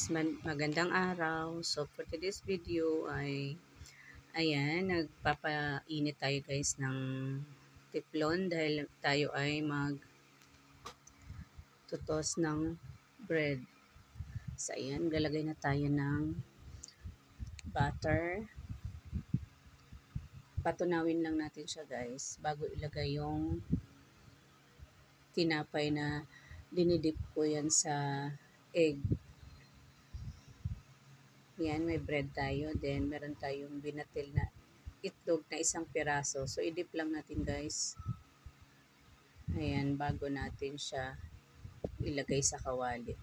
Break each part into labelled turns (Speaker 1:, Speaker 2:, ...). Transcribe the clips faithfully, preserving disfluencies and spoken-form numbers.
Speaker 1: guys, magandang araw. So for today's video ay ayan, nagpapainit tayo guys ng tiplon dahil tayo ay magtutos ng bread. So ayan, lalagay na tayo ng butter. Patunawin lang natin siya guys bago ilagay yung tinapay na dinidip ko yan sa egg. Yan, may bread tayo. Then, meron tayong binatil na itlog na isang piraso. So, idip lang natin guys. Ayan, bago natin siya ilagay sa kawali.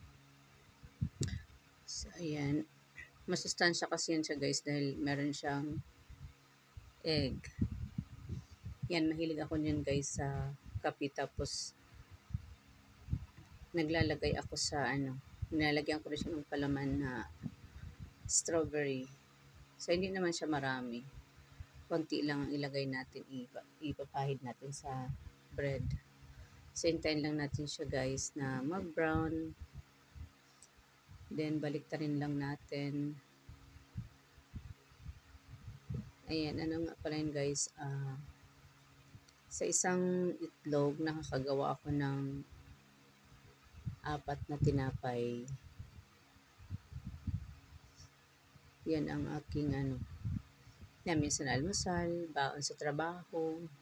Speaker 1: So, ayan. Masustansya kasi yan siya guys dahil meron siyang egg. Yan, mahilig ako niyan guys sa kape. Tapos, naglalagay ako sa ano, nilalagyan ko rin siya ng palaman na strawberry. So, hindi naman siya marami. Konti lang ang ilagay natin, ipa, ipapahid natin sa bread. So, hintayin lang natin siya guys na mag-brown. Then, baliktarin lang natin. Ayan, ano nga pala yun guys. Uh, sa isang itlog, nakakagawa ako ng apat na tinapay. Yan ang aking ano. Yan, minsan almusal, baon sa trabaho.